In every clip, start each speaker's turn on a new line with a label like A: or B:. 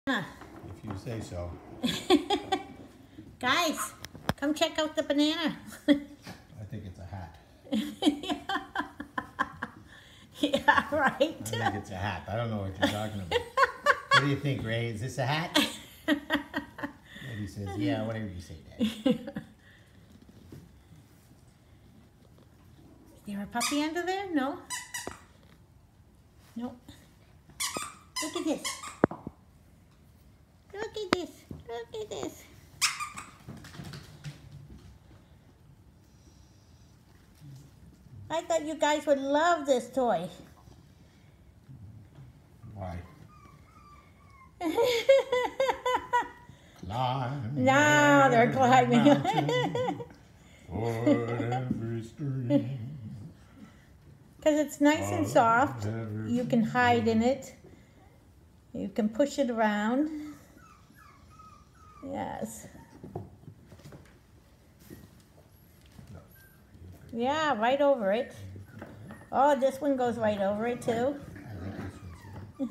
A: If
B: you say so.
A: Guys, come check out the banana.
B: I think it's a hat.
A: Yeah, right.
B: I think it's a hat. I don't know what you're talking about. What do you think, Ray? Is this a hat? Eddie says, yeah, whatever you say, Dad.
A: Is there a puppy under there? No? Nope. Look at this. Look at this. Look at this. I thought you guys would love this toy.
B: Why? Climb
A: No, they're climbing. Because it's nice and soft. You can hide in it. You can push it around. Yes. Yeah, right over it. Oh, this one goes right over it too.
B: I like this one.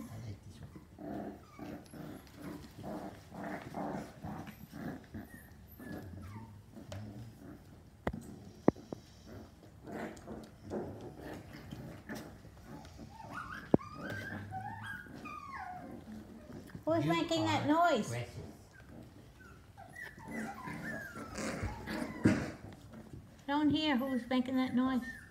A: Who's making that noise? Down here, who's making that noise?